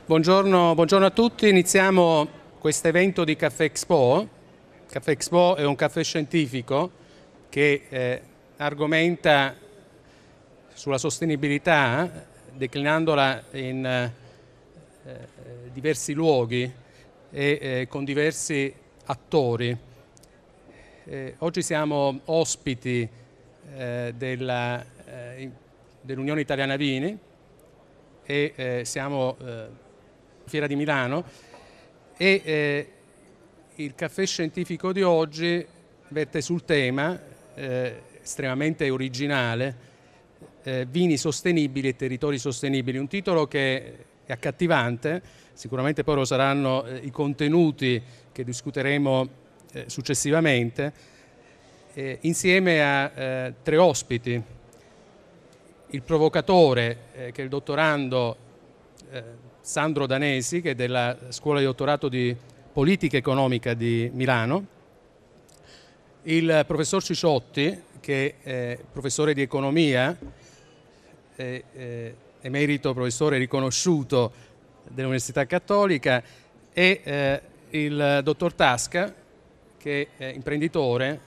Buongiorno a tutti, iniziamo questo evento di Caffè Expo. Caffè Expo è un caffè scientifico che argomenta sulla sostenibilità, declinandola in diversi luoghi e con diversi attori. Oggi siamo ospiti dell'Unione Italiana Vini e siamo Fiera di Milano e il caffè scientifico di oggi verte sul tema estremamente originale, vini sostenibili e territori sostenibili, un titolo che è accattivante, sicuramente poi lo saranno i contenuti che discuteremo successivamente, insieme a tre ospiti: il provocatore che è il dottorando Sandro Danesi, che è della Scuola di Dottorato di Politica Economica di Milano, il professor Ciciotti, che è professore di economia, emerito professore riconosciuto dell'Università Cattolica, e il dottor Tasca, che è imprenditore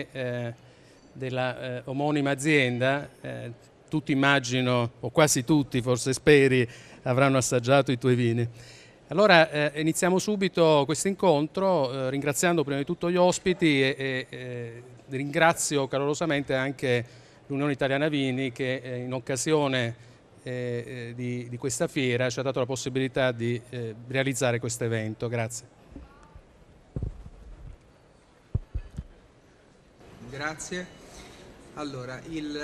della omonima azienda. Tutti immagino, o quasi tutti, forse speri, avranno assaggiato i tuoi vini. Allora iniziamo subito questo incontro ringraziando prima di tutto gli ospiti e ringrazio calorosamente anche l'Unione Italiana Vini che in occasione di questa fiera ci ha dato la possibilità di realizzare questo evento. Grazie. Grazie. Allora,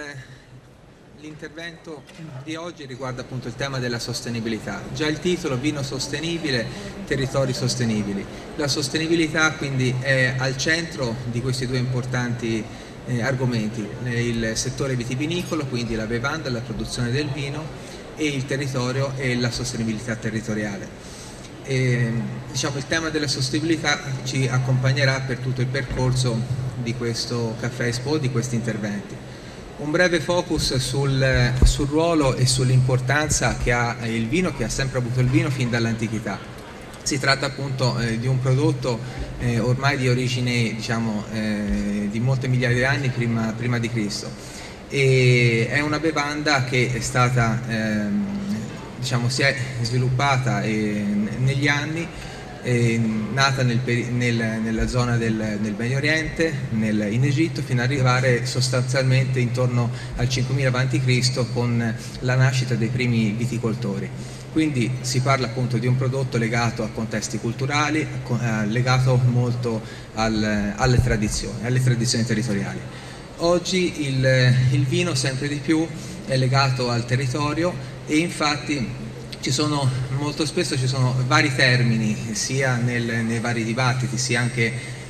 l'intervento di oggi riguarda appunto il tema della sostenibilità. Già il titolo, vino sostenibile, territori sostenibili. La sostenibilità quindi è al centro di questi due importanti argomenti: il settore vitivinicolo, quindi la bevanda, la produzione del vino, e il territorio e la sostenibilità territoriale. Diciamo, il tema della sostenibilità ci accompagnerà per tutto il percorso di questo Caffè Expo, di questi interventi. Un breve focus sul ruolo e sull'importanza che ha il vino, che ha sempre avuto il vino fin dall'antichità. Si tratta appunto di un prodotto ormai di origine, diciamo, di molte migliaia di anni prima di Cristo, e è una bevanda che è stata, diciamo, si è sviluppata negli anni, nata nella zona del Medio Oriente, in Egitto, fino ad arrivare sostanzialmente intorno al 5000 a.C. con la nascita dei primi viticoltori. Quindi si parla appunto di un prodotto legato a contesti culturali, legato molto alle tradizioni territoriali. Oggi il vino sempre di più è legato al territorio, e infatti molto spesso ci sono vari termini, sia nei vari dibattiti, sia anche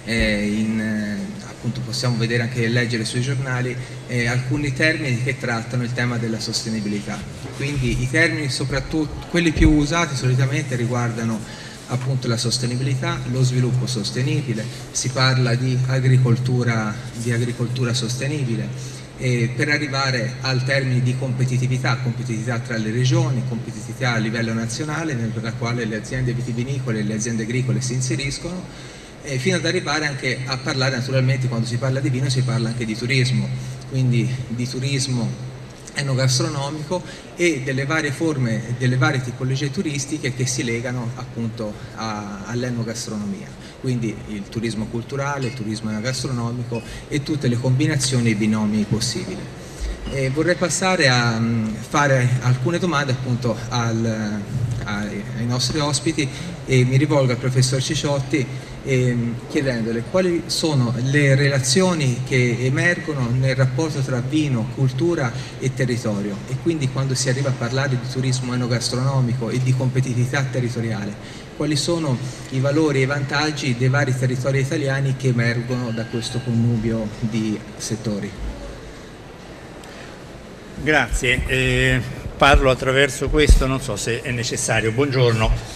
appunto possiamo vedere anche leggere sui giornali alcuni termini che trattano il tema della sostenibilità. Quindi i termini, soprattutto quelli più usati, solitamente riguardano appunto la sostenibilità, lo sviluppo sostenibile, si parla di agricoltura sostenibile, per arrivare al termine di competitività tra le regioni, competitività a livello nazionale, nella quale le aziende vitivinicole e le aziende agricole si inseriscono, fino ad arrivare anche a parlare, naturalmente, quando si parla di vino si parla anche di turismo, quindi di turismo enogastronomico e delle varie forme, delle varie tipologie turistiche che si legano appunto all'enogastronomia, quindi il turismo culturale, il turismo enogastronomico e tutte le combinazioni e binomi possibili. Vorrei passare a fare alcune domande appunto ai nostri ospiti, e mi rivolgo al professor Ciciotti chiedendole quali sono le relazioni che emergono nel rapporto tra vino, cultura e territorio, e quindi quando si arriva a parlare di turismo enogastronomico e di competitività territoriale, quali sono i valori e i vantaggi dei vari territori italiani che emergono da questo connubio di settori. Grazie, parlo attraverso questo, non so se è necessario. Buongiorno.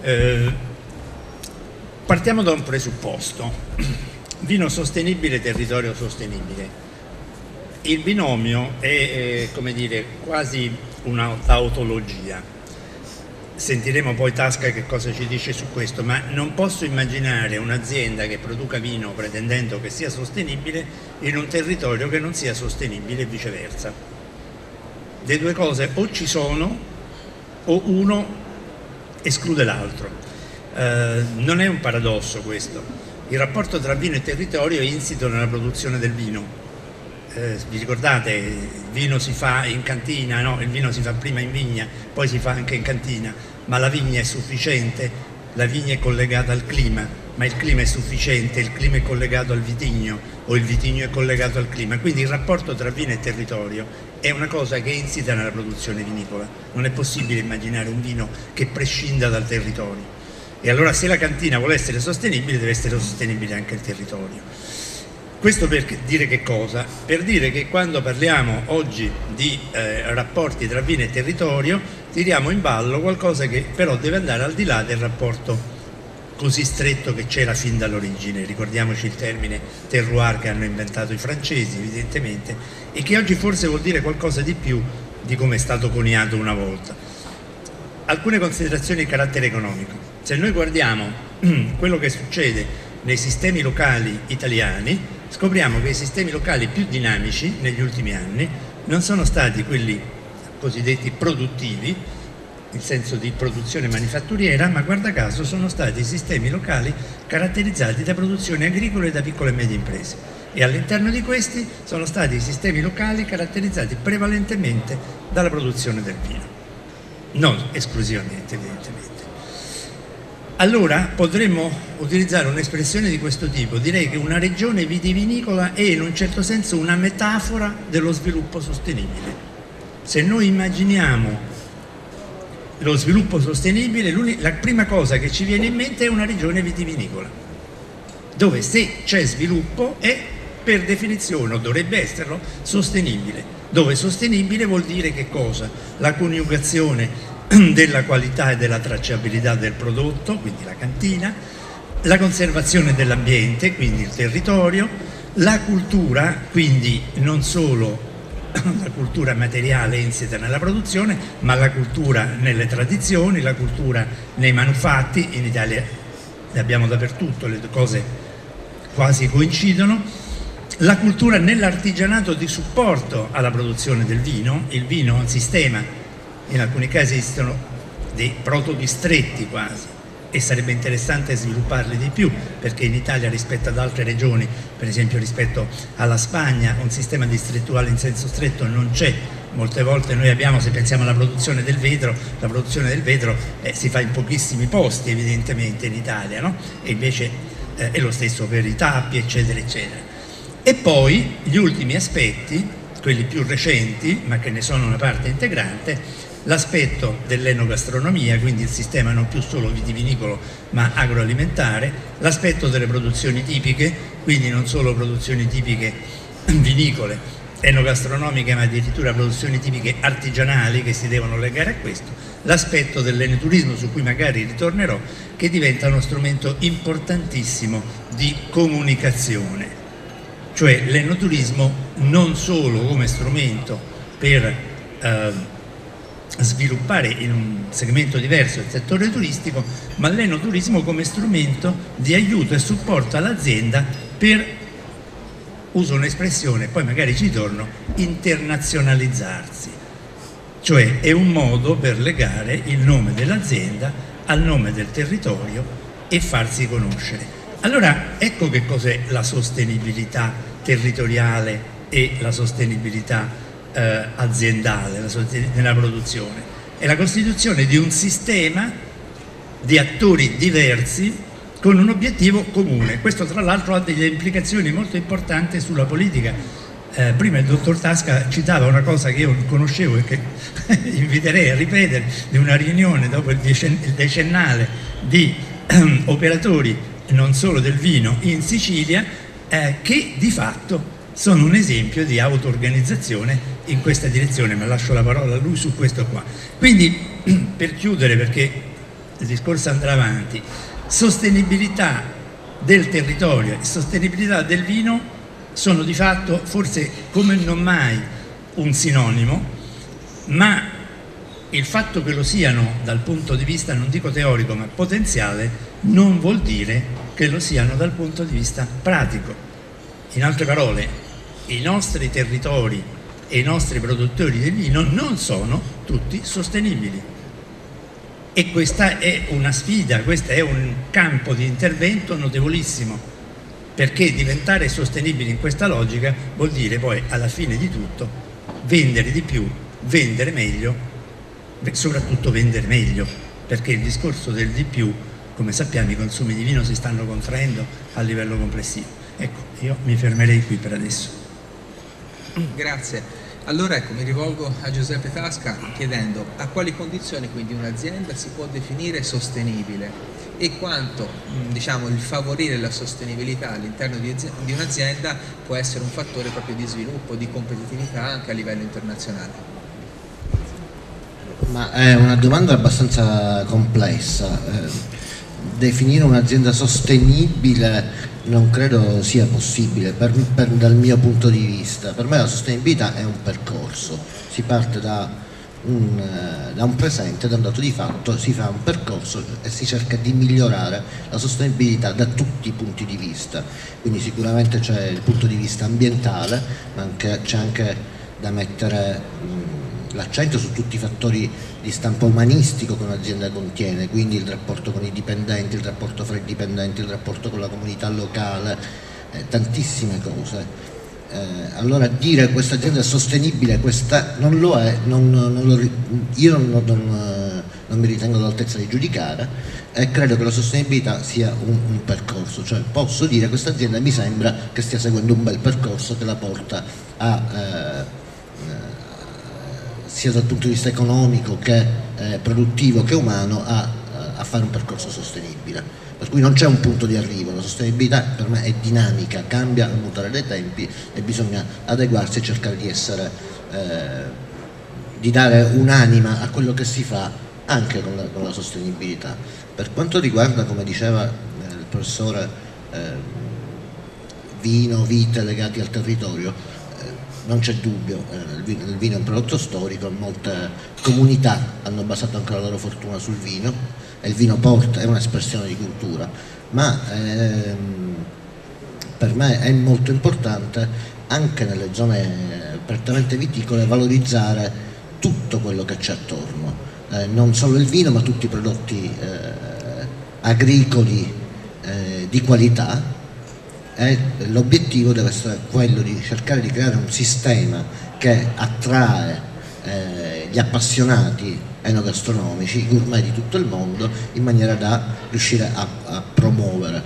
Partiamo da un presupposto: vino sostenibile, territorio sostenibile. Il binomio è come dire, quasi una tautologia. sentiremo poi Tasca che cosa ci dice su questo, ma non posso immaginare un'azienda che produca vino pretendendo che sia sostenibile in un territorio che non sia sostenibile e viceversa. Le due cose o ci sono o uno esclude l'altro. Non è un paradosso questo. Il rapporto tra vino e territorio è insito nella produzione del vino. Vi ricordate, il vino si fa in cantina, no? Il vino si fa prima in vigna, poi si fa anche in cantina, ma la vigna è sufficiente, la vigna è collegata al clima, ma il clima è sufficiente, il clima è collegato al vitigno o il vitigno è collegato al clima, quindi il rapporto tra vino e territorio è una cosa che è insita nella produzione vinicola. Non è possibile immaginare un vino che prescinda dal territorio, e allora se la cantina vuole essere sostenibile deve essere sostenibile anche il territorio. Questo per dire che cosa? Per dire che quando parliamo oggi di rapporti tra vino e territorio tiriamo in ballo qualcosa che però deve andare al di là del rapporto così stretto che c'era fin dall'origine. Ricordiamoci il termine terroir che hanno inventato i francesi evidentemente, e che oggi forse vuol dire qualcosa di più di come è stato coniato una volta. Alcune considerazioni di carattere economico. Se noi guardiamo quello che succede nei sistemi locali italiani, scopriamo che i sistemi locali più dinamici negli ultimi anni non sono stati quelli cosiddetti produttivi, in senso di produzione manifatturiera, ma guarda caso sono stati i sistemi locali caratterizzati da produzioni agricole e da piccole e medie imprese, e all'interno di questi sono stati i sistemi locali caratterizzati prevalentemente dalla produzione del vino, non esclusivamente evidentemente. Allora potremmo utilizzare un'espressione di questo tipo: direi che una regione vitivinicola è in un certo senso una metafora dello sviluppo sostenibile. Se noi immaginiamo lo sviluppo sostenibile, la prima cosa che ci viene in mente è una regione vitivinicola, dove se c'è sviluppo è per definizione, o dovrebbe esserlo, sostenibile, dove sostenibile vuol dire che cosa? La coniugazione della qualità e della tracciabilità del prodotto, quindi la cantina, la conservazione dell'ambiente, quindi il territorio, la cultura, quindi non solo la cultura materiale insita nella produzione, ma la cultura nelle tradizioni, la cultura nei manufatti. In Italia ne abbiamo dappertutto, le due cose quasi coincidono. La cultura nell'artigianato di supporto alla produzione del vino. Il vino è un sistema, in alcuni casi esistono dei protodistretti quasi, e sarebbe interessante svilupparli di più, perché in Italia rispetto ad altre regioni, per esempio rispetto alla Spagna, un sistema distrettuale in senso stretto non c'è. Molte volte noi abbiamo, se pensiamo alla produzione del vetro, la produzione del vetro si fa in pochissimi posti evidentemente in Italia, no? E invece è lo stesso per i tappi, eccetera eccetera. E poi gli ultimi aspetti, quelli più recenti, ma che ne sono una parte integrante, l'aspetto dell'enogastronomia, quindi il sistema non più solo vitivinicolo ma agroalimentare, l'aspetto delle produzioni tipiche, quindi non solo produzioni tipiche vinicole, enogastronomiche, ma addirittura produzioni tipiche artigianali che si devono legare a questo, l'aspetto dell'enoturismo, su cui magari ritornerò, che diventa uno strumento importantissimo di comunicazione, cioè l'enoturismo non solo come strumento per sviluppare in un segmento diverso il settore turistico, ma l'enoturismo come strumento di aiuto e supporto all'azienda per, uso un'espressione, poi magari ci torno, internazionalizzarsi. Cioè è un modo per legare il nome dell'azienda al nome del territorio e farsi conoscere. Allora ecco che cos'è la sostenibilità territoriale e la sostenibilità aziendale nella produzione. È la costituzione di un sistema di attori diversi con un obiettivo comune. Questo tra l'altro ha delle implicazioni molto importanti sulla politica. Prima il dottor Tasca citava una cosa che io conoscevo e che inviterei a ripetere, di una riunione dopo il decennale di operatori non solo del vino in Sicilia, che di fatto sono un esempio di auto-organizzazione in questa direzione, ma lascio la parola a lui su questo qua. Quindi, per chiudere, perché il discorso andrà avanti, sostenibilità del territorio e sostenibilità del vino sono di fatto, forse come non mai, un sinonimo, ma il fatto che lo siano dal punto di vista, non dico teorico, ma potenziale, non vuol dire che lo siano dal punto di vista pratico. In altre parole, i nostri territori e i nostri produttori di vino non sono tutti sostenibili. E questa è una sfida, questo è un campo di intervento notevolissimo, perché diventare sostenibili in questa logica vuol dire poi alla fine di tutto vendere di più, vendere meglio, soprattutto vendere meglio, perché il discorso del di più, come sappiamo, i consumi di vino si stanno contraendo a livello complessivo. Ecco, io mi fermerei qui per adesso. Grazie. Allora ecco, mi rivolgo a Giuseppe Tasca chiedendo a quali condizioni quindi un'azienda si può definire sostenibile e quanto diciamo, il favorire la sostenibilità all'interno di un'azienda può essere un fattore proprio di sviluppo, di competitività anche a livello internazionale. Ma è una domanda abbastanza complessa. Definire un'azienda sostenibile non credo sia possibile dal mio punto di vista. Per me la sostenibilità è un percorso, si parte da un presente, da un dato di fatto, si fa un percorso e si cerca di migliorare la sostenibilità da tutti i punti di vista. Quindi sicuramente c'è il punto di vista ambientale, ma c'è anche da mettere l'accento su tutti i fattori di stampo umanistico che un'azienda contiene, quindi il rapporto con i dipendenti, il rapporto fra i dipendenti, il rapporto con la comunità locale, tantissime cose. Allora dire questa azienda è sostenibile, questa non lo è, io non mi ritengo all'altezza di giudicare e credo che la sostenibilità sia un percorso, cioè posso dire questa azienda mi sembra che stia seguendo un bel percorso che la porta a sia dal punto di vista economico che produttivo che umano a fare un percorso sostenibile, per cui non c'è un punto di arrivo. La sostenibilità per me è dinamica, cambia al mutare dei tempi e bisogna adeguarsi e cercare di dare un'anima a quello che si fa anche con la sostenibilità. Per quanto riguarda, come diceva il professore, vino, vite legati al territorio, non c'è dubbio, il vino è un prodotto storico, molte comunità hanno basato anche la loro fortuna sul vino e il vino è un'espressione di cultura, ma per me è molto importante anche nelle zone prettamente viticole valorizzare tutto quello che c'è attorno, non solo il vino ma tutti i prodotti agricoli di qualità. E l'obiettivo deve essere quello di cercare di creare un sistema che attrae gli appassionati enogastronomici, i gourmet di tutto il mondo, in maniera da riuscire a promuovere.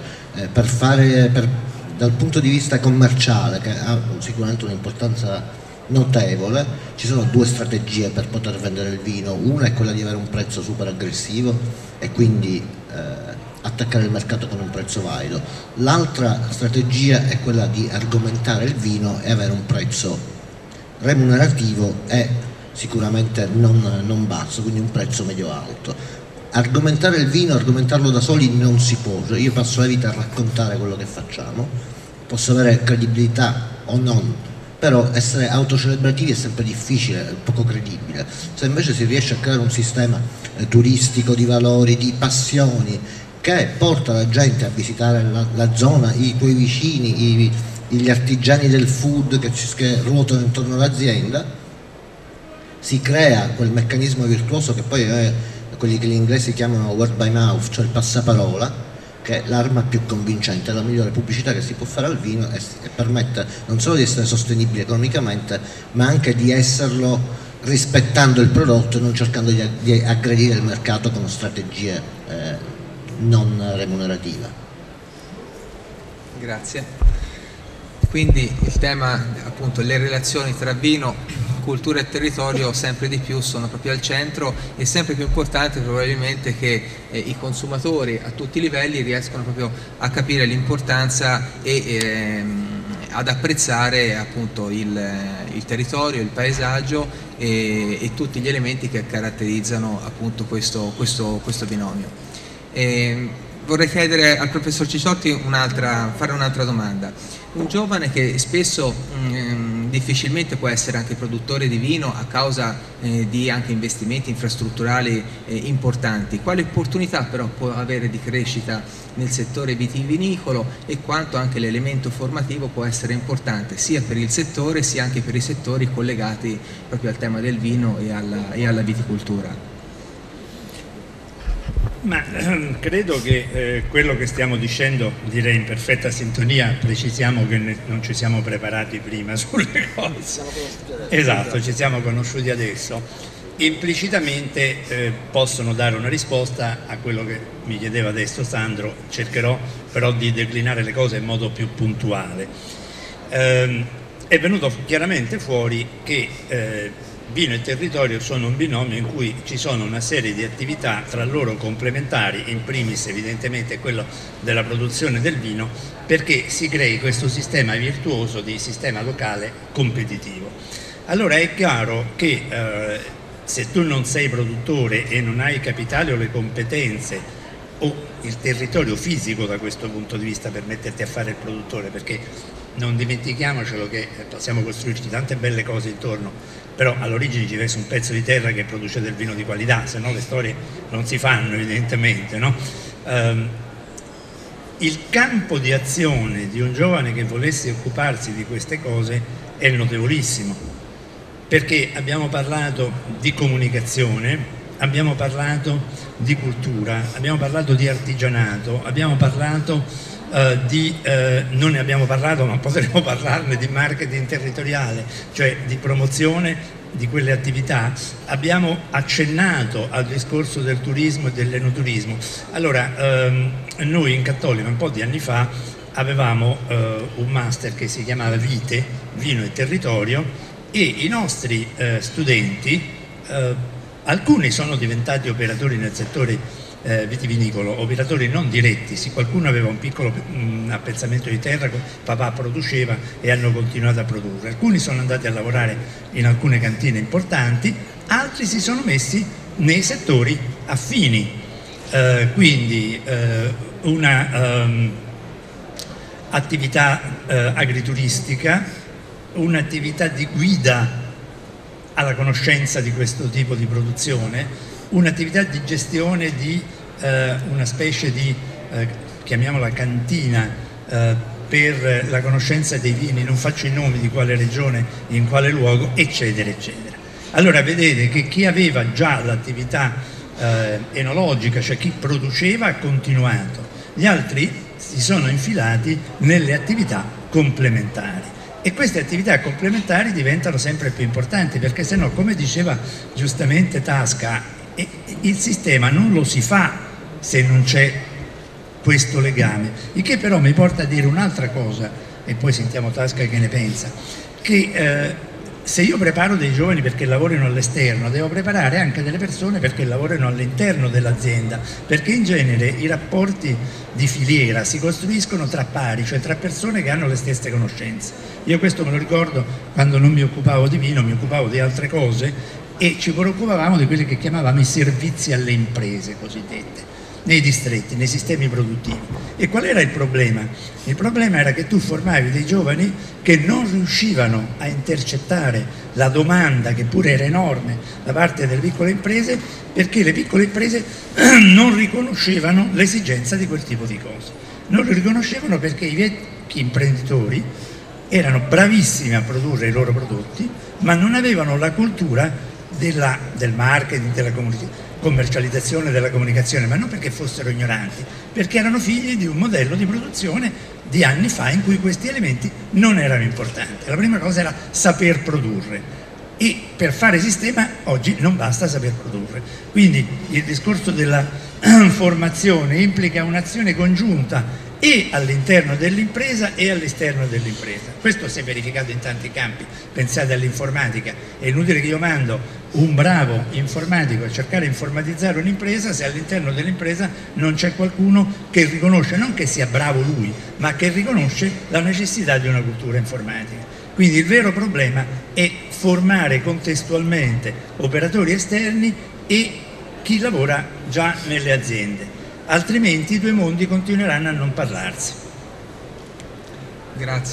Dal punto di vista commerciale, che ha sicuramente un'importanza notevole, ci sono due strategie per poter vendere il vino. Una è quella di avere un prezzo super aggressivo e quindi attaccare il mercato con un prezzo valido. L'altra strategia è quella di argomentare il vino e avere un prezzo remunerativo e sicuramente non basso, quindi un prezzo medio-alto. Argomentare il vino, argomentarlo da soli non si può, cioè io passo la vita a raccontare quello che facciamo, posso avere credibilità o non, però essere autocelebrativi è sempre difficile, è poco credibile. Se invece si riesce a creare un sistema turistico di valori, di passioni, che porta la gente a visitare la zona, i tuoi vicini, gli artigiani del food che ruotano intorno all'azienda, si crea quel meccanismo virtuoso che poi è quelli che gli inglesi chiamano word by mouth, cioè il passaparola, che è l'arma più convincente, la migliore pubblicità che si può fare al vino e permette non solo di essere sostenibile economicamente, ma anche di esserlo rispettando il prodotto e non cercando di aggredire il mercato con strategie non remunerativa. Grazie. Quindi il tema, appunto, le relazioni tra vino, cultura e territorio sempre di più sono proprio al centro e sempre più importante probabilmente che i consumatori a tutti i livelli riescano proprio a capire l'importanza e ad apprezzare appunto il territorio, il paesaggio e tutti gli elementi che caratterizzano appunto questo binomio. Vorrei chiedere al professor Ciciotti fare un'altra domanda. Un giovane che spesso difficilmente può essere anche produttore di vino a causa di anche investimenti infrastrutturali importanti. Quale opportunità però può avere di crescita nel settore vitivinicolo e quanto anche l'elemento formativo può essere importante sia per il settore sia anche per i settori collegati proprio al tema del vino e alla viticoltura? Ma credo che quello che stiamo dicendo, direi in perfetta sintonia, precisiamo che non ci siamo preparati prima sulle cose. Esatto, ci siamo conosciuti adesso. Implicitamente possono dare una risposta a quello che mi chiedeva adesso Sandro, cercherò però di declinare le cose in modo più puntuale. È venuto chiaramente fuori che vino e territorio sono un binomio in cui ci sono una serie di attività tra loro complementari, in primis evidentemente quello della produzione del vino, perché si crei questo sistema virtuoso di sistema locale competitivo. Allora è chiaro che se tu non sei produttore e non hai il capitale o le competenze o il territorio fisico da questo punto di vista per metterti a fare il produttore, perché non dimentichiamocelo che possiamo costruirci tante belle cose intorno, però all'origine ci deve essere un pezzo di terra che produce del vino di qualità, se no le storie non si fanno evidentemente, no? Il campo di azione di un giovane che volesse occuparsi di queste cose è notevolissimo, perché abbiamo parlato di comunicazione, abbiamo parlato di cultura, abbiamo parlato di artigianato, abbiamo parlato non ne abbiamo parlato ma potremo parlarne, di marketing territoriale, cioè di promozione di quelle attività. Abbiamo accennato al discorso del turismo e dell'enoturismo. Allora noi in Cattolica un po' di anni fa avevamo un master che si chiamava Vite, Vino e Territorio, e i nostri studenti, alcuni sono diventati operatori nel settore vitivinicolo, operatori non diretti, sì, qualcuno aveva un piccolo appezzamento di terra, papà produceva e hanno continuato a produrre, alcuni sono andati a lavorare in alcune cantine importanti, altri si sono messi nei settori affini, quindi una attività agrituristica, un'attività di guida alla conoscenza di questo tipo di produzione, un'attività di gestione di una specie di, chiamiamola cantina, per la conoscenza dei vini, non faccio i nomi di quale regione, in quale luogo, eccetera, eccetera. Allora vedete che chi aveva già l'attività enologica, cioè chi produceva, ha continuato, gli altri si sono infilati nelle attività complementari. E queste attività complementari diventano sempre più importanti, perché se no, come diceva giustamente Tasca, il sistema non lo si fa se non c'è questo legame, il che però mi porta a dire un'altra cosa, e poi sentiamo Tasca che ne pensa, che se io preparo dei giovani perché lavorino all'esterno, devo preparare anche delle persone perché lavorino all'interno dell'azienda, perché in genere i rapporti di filiera si costruiscono tra pari, cioè tra persone che hanno le stesse conoscenze. Io questo me lo ricordo quando non mi occupavo di vino, mi occupavo di altre cose, e ci preoccupavamo di quelli che chiamavamo i servizi alle imprese cosiddette, nei distretti, nei sistemi produttivi. E qual era il problema? Il problema era che tu formavi dei giovani che non riuscivano a intercettare la domanda, che pure era enorme, da parte delle piccole imprese, perché le piccole imprese non riconoscevano l'esigenza di quel tipo di cose. Non lo riconoscevano perché i vecchi imprenditori erano bravissimi a produrre i loro prodotti, ma non avevano la cultura del marketing, della commercializzazione, della comunicazione, ma non perché fossero ignoranti, perché erano figli di un modello di produzione di anni fa in cui questi elementi non erano importanti. La prima cosa era saper produrre, e per fare sistema oggi non basta saper produrre. Quindi il discorso della formazione implica un'azione congiunta e all'interno dell'impresa e all'esterno dell'impresa. Questo si è verificato in tanti campi. Pensate all'informatica, è inutile che io mando un bravo informatico a cercare di informatizzare un'impresa se all'interno dell'impresa non c'è qualcuno che riconosce, non che sia bravo lui, ma che riconosce la necessità di una cultura informatica. Quindi il vero problema è formare contestualmente operatori esterni e chi lavora già nelle aziende, altrimenti i due mondi continueranno a non parlarsi. Grazie.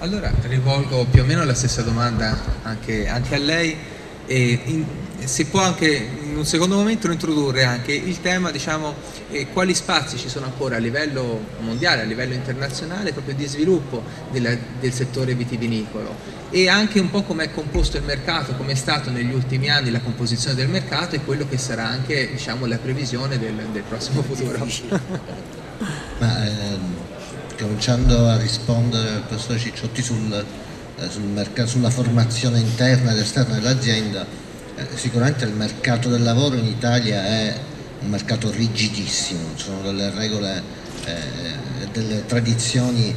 Allora rivolgo più o meno la stessa domanda anche a lei, e si può anche in un secondo momento introdurre anche il tema, diciamo, quali spazi ci sono ancora a livello mondiale, a livello internazionale, proprio di sviluppo del settore vitivinicolo, e anche un po' come è composto il mercato, come è stato negli ultimi anni la composizione del mercato, e quello che sarà anche, diciamo, la previsione del prossimo futuro. Cominciando a rispondere al professor Cicciotti sulla formazione interna ed esterna dell'azienda, sicuramente il mercato del lavoro in Italia è un mercato rigidissimo, ci sono delle regole, delle tradizioni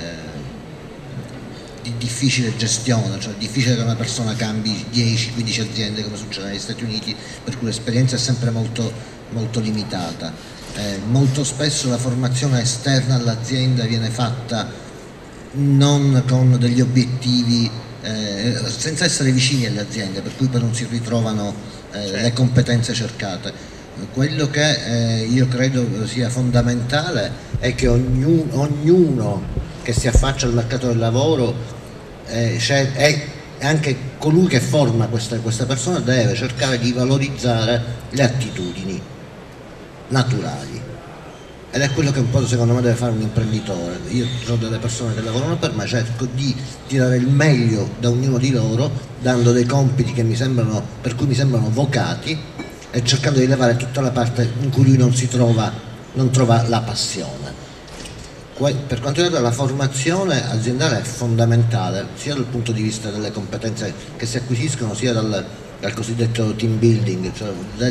di difficile gestione, cioè è difficile che una persona cambi 10-15 aziende come succede negli Stati Uniti, per cui l'esperienza è sempre molto, molto limitata. Molto spesso la formazione esterna all'azienda viene fatta non con degli obiettivi, senza essere vicini alle aziende, per cui poi non si ritrovano le competenze cercate. Quello che io credo sia fondamentale è che ognuno che si affaccia al mercato del lavoro è anche colui che forma questa persona deve cercare di valorizzare le attitudini naturali, ed è quello che un po' secondo me deve fare un imprenditore. Io ho delle persone che lavorano per me, cerco di tirare il meglio da ognuno di loro, dando dei compiti che per cui mi sembrano vocati, e cercando di levare tutta la parte in cui lui non trova la passione. Per quanto riguarda la formazione aziendale è fondamentale, sia dal punto di vista delle competenze che si acquisiscono, sia dal cosiddetto team building, cioè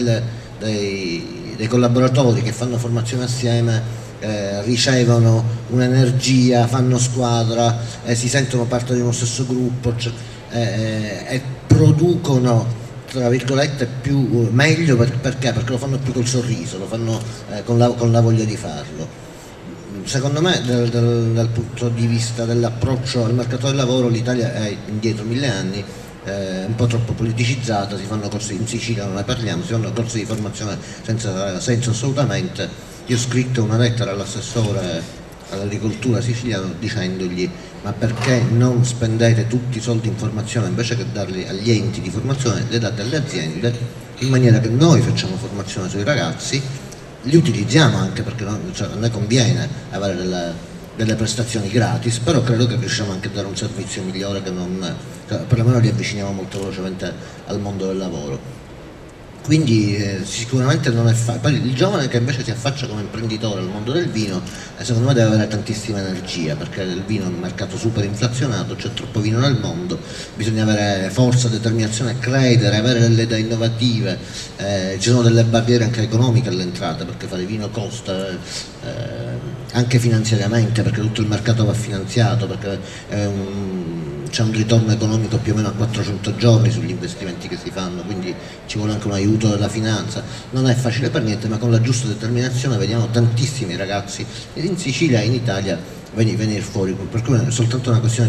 dei collaboratori che fanno formazione assieme, ricevono un'energia, fanno squadra, si sentono parte di uno stesso gruppo, e producono, tra virgolette, meglio perché lo fanno più col sorriso, lo fanno con la voglia di farlo. Secondo me dal punto di vista dell'approccio al mercato del lavoro l'Italia è indietro 1000 anni, un po' troppo politicizzata, si fanno corsi, in Sicilia non ne parliamo, si fanno corsi di formazione senza senso assolutamente. Io ho scritto una lettera all'assessore all'agricoltura siciliano dicendogli: ma perché non spendete tutti i soldi in formazione, invece che darli agli enti di formazione, le date alle aziende, in maniera che noi facciamo formazione sui ragazzi, li utilizziamo anche perché a noi conviene avere delle prestazioni gratis, però credo che riusciamo anche a dare un servizio migliore, che perlomeno li avviciniamo molto velocemente al mondo del lavoro. Quindi sicuramente non è facile. Poi il giovane che invece si affaccia come imprenditore al mondo del vino, secondo me deve avere tantissima energia, perché il vino è un mercato super inflazionato, c'è troppo vino nel mondo, bisogna avere forza, determinazione, credere, avere delle idee innovative, ci sono delle barriere anche economiche all'entrata, perché fare vino costa, anche finanziariamente, perché tutto il mercato va finanziato, perché c'è un ritorno economico più o meno a 400 giorni sugli investimenti che si fanno, quindi ci vuole anche un aiuto della finanza. Non è facile per niente, ma con la giusta determinazione vediamo tantissimi ragazzi in Sicilia e in Italia venire fuori, per cui è soltanto una questione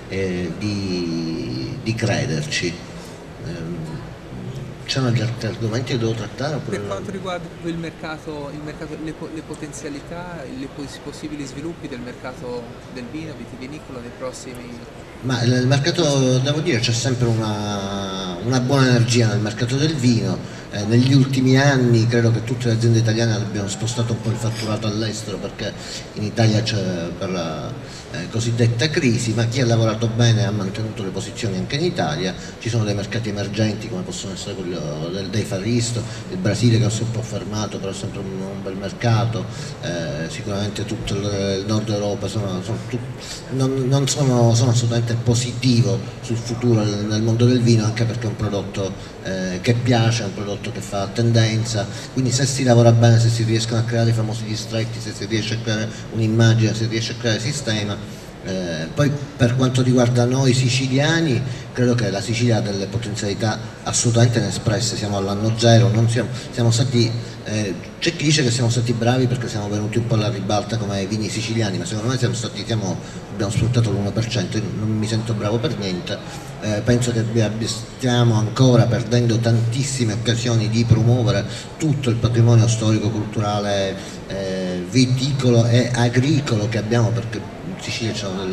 di crederci. C'erano gli altri argomenti che devo trattare? Per quanto riguarda il mercato, le potenzialità, i possibili sviluppi del mercato del vino vitivinicolo nei prossimi... Ma il mercato, devo dire, c'è sempre una buona energia nel mercato del vino. Negli ultimi anni credo che tutte le aziende italiane abbiano spostato un po' il fatturato all'estero, perché in Italia c'è per la cosiddetta crisi, ma chi ha lavorato bene ha mantenuto le posizioni anche in Italia. Ci sono dei mercati emergenti come possono essere quello dei Far East, il Brasile che si è un po' fermato, però è sempre un bel mercato, sicuramente tutto il nord Europa non sono assolutamente positivo sul futuro nel mondo del vino, anche perché è un prodotto che piace, è un prodotto che fa tendenza, quindi se si lavora bene, se si riescono a creare i famosi distretti, se si riesce a creare un'immagine, se si riesce a creare sistema. Poi per quanto riguarda noi siciliani, credo che la Sicilia ha delle potenzialità assolutamente inespresse, siamo all'anno zero, siamo stati, c'è chi dice che siamo stati bravi perché siamo venuti un po' alla ribalta come vini siciliani, ma secondo me abbiamo sfruttato l'1%, io non mi sento bravo per niente, penso che stiamo ancora perdendo tantissime occasioni di promuovere tutto il patrimonio storico, culturale, viticolo e agricolo che abbiamo, perché in Sicilia ci sono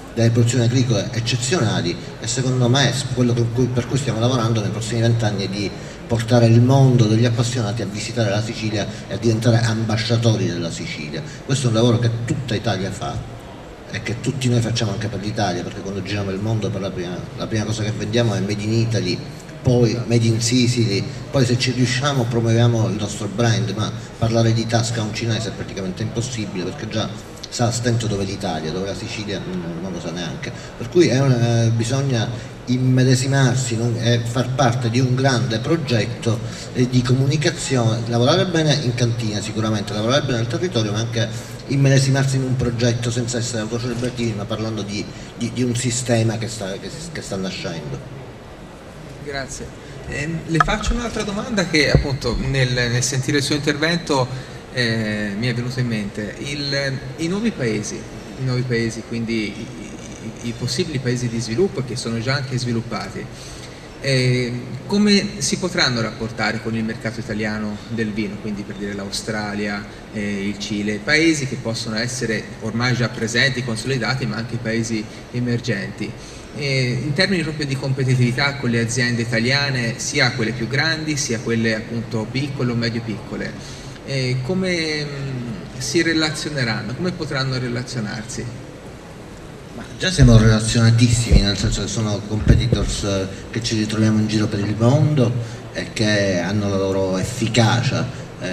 delle produzioni agricole eccezionali, e secondo me quello per cui stiamo lavorando nei prossimi 20 anni è di portare il mondo degli appassionati a visitare la Sicilia e a diventare ambasciatori della Sicilia. Questo è un lavoro che tutta Italia fa e che tutti noi facciamo anche per l'Italia, perché quando giriamo il mondo per la prima cosa che vendiamo è Made in Italy, poi Made in Sicily, poi se ci riusciamo promuoviamo il nostro brand, ma parlare di tasca a un cinese è praticamente impossibile, perché già sa a stento dove è l'Italia, dove la Sicilia non lo sa neanche, per cui bisogna immedesimarsi e far parte di un grande progetto di comunicazione, lavorare bene in cantina sicuramente, lavorare bene nel territorio, ma anche immedesimarsi in un progetto senza essere autocelebrativi, ma parlando di un sistema che sta nascendo. Grazie. Le faccio un'altra domanda che appunto nel sentire il suo intervento mi è venuta in mente. I nuovi paesi, quindi i possibili paesi di sviluppo che sono già anche sviluppati, come si potranno rapportare con il mercato italiano del vino, quindi per dire l'Australia, il Cile, paesi che possono essere ormai già presenti, consolidati, ma anche paesi emergenti, in termini proprio di competitività con le aziende italiane, sia quelle più grandi sia quelle appunto piccole o medio piccole, come si relazioneranno, come potranno relazionarsi? Ma già siamo relazionatissimi, nel senso che sono competitors che ci ritroviamo in giro per il mondo e che hanno la loro efficacia.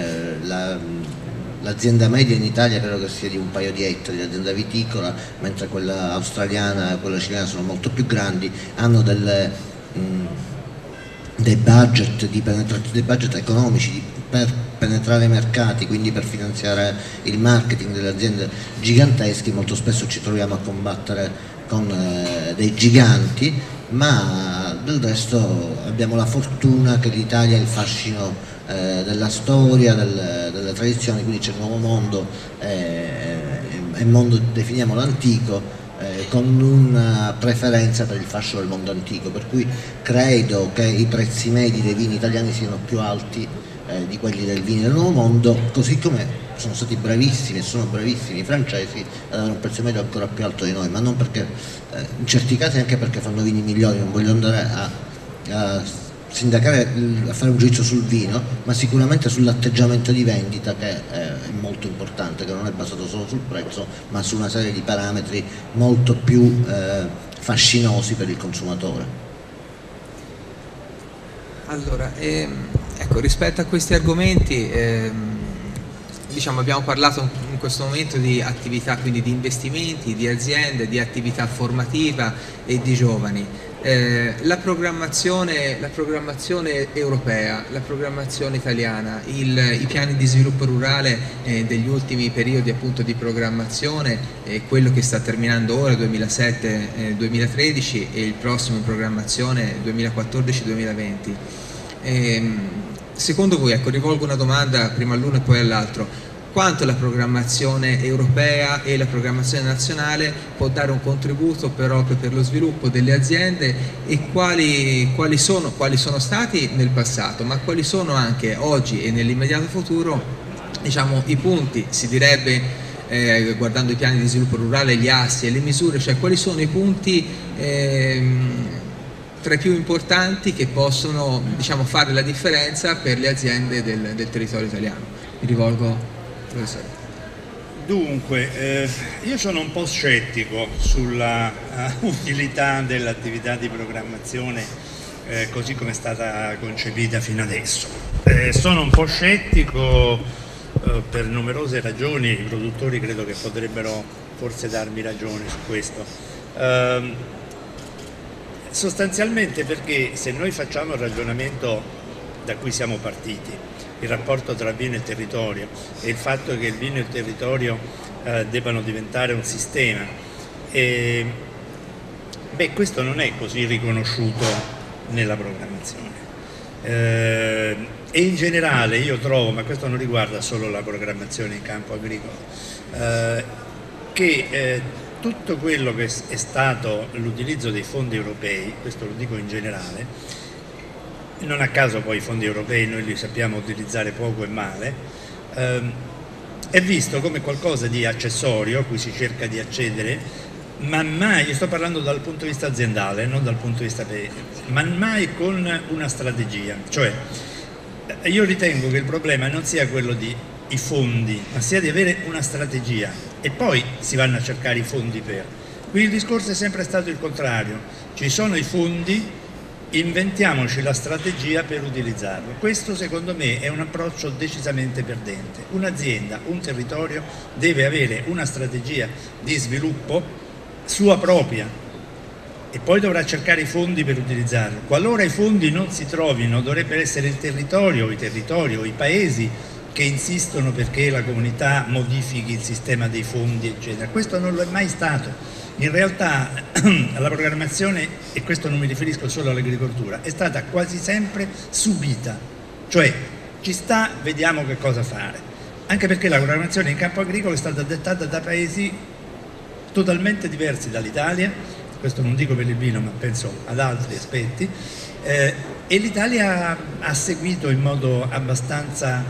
L'azienda media in Italia credo che sia di un paio di ettari, l'azienda viticola, mentre quella australiana e quella cilena sono molto più grandi, hanno dei budget economici per penetrare i mercati, quindi per finanziare il marketing delle aziende gigantesche. Molto spesso ci troviamo a combattere con dei giganti, ma del resto abbiamo la fortuna che l'Italia è il fascino della storia, delle tradizioni, quindi c'è il nuovo mondo e mondo definiamolo antico, con una preferenza per il fascio del mondo antico, per cui credo che i prezzi medi dei vini italiani siano più alti di quelli del vino del nuovo mondo, così come sono stati bravissimi e sono bravissimi i francesi ad avere un prezzo medio ancora più alto di noi, ma non perché in certi casi anche perché fanno vini migliori. Non voglio andare a sindacare, a fare un giudizio sul vino, ma sicuramente sull'atteggiamento di vendita, che è molto importante, che non è basato solo sul prezzo ma su una serie di parametri molto più fascinosi per il consumatore. Allora, ecco, rispetto a questi argomenti, diciamo, abbiamo parlato in questo momento di attività, quindi di investimenti, di aziende, di attività formativa e di giovani. La programmazione europea, la programmazione italiana, i piani di sviluppo rurale degli ultimi periodi appunto di programmazione, quello che sta terminando ora 2007-2013 e il prossimo in programmazione 2014-2020. Secondo voi, ecco, rivolgo una domanda prima all'uno e poi all'altro: quanto la programmazione europea e la programmazione nazionale può dare un contributo proprio per lo sviluppo delle aziende, e quali sono stati nel passato, ma quali sono anche oggi e nell'immediato futuro, diciamo, i punti, si direbbe, guardando i piani di sviluppo rurale, gli assi e le misure, cioè quali sono i punti tra i più importanti che possono, diciamo, fare la differenza per le aziende del territorio italiano? Mi rivolgo. Dunque, io sono un po' scettico sulla utilità dell'attività di programmazione così come è stata concepita fino adesso. Sono un po' scettico per numerose ragioni, i produttori credo che potrebbero forse darmi ragione su questo. Sostanzialmente perché se noi facciamo il ragionamento da cui siamo partiti, il rapporto tra vino e territorio, e il fatto che il vino e il territorio debbano diventare un sistema, questo non è così riconosciuto nella programmazione. E in generale io trovo, ma questo non riguarda solo la programmazione in campo agricolo, che tutto quello che è stato l'utilizzo dei fondi europei, questo lo dico in generale, non a caso poi i fondi europei noi li sappiamo utilizzare poco e male, è visto come qualcosa di accessorio a cui si cerca di accedere man mai, io sto parlando dal punto di vista aziendale, non dal punto di vista man mai con una strategia, cioè io ritengo che il problema non sia quello di i fondi, ma sia di avere una strategia e poi si vanno a cercare i fondi per. Qui il discorso è sempre stato il contrario, ci sono i fondi, inventiamoci la strategia per utilizzarlo. Questo secondo me è un approccio decisamente perdente. Un'azienda, un territorio deve avere una strategia di sviluppo sua propria e poi dovrà cercare i fondi per utilizzarlo. Qualora i fondi non si trovino, dovrebbe essere il territorio, i paesi che insistono perché la comunità modifichi il sistema dei fondi, eccetera. Questo non lo è mai stato. In realtà la programmazione, e questo non mi riferisco solo all'agricoltura, è stata quasi sempre subita, cioè ci sta, vediamo che cosa fare, anche perché la programmazione in campo agricolo è stata dettata da paesi totalmente diversi dall'Italia, questo non dico per il vino ma penso ad altri aspetti, e l'Italia ha seguito in modo abbastanza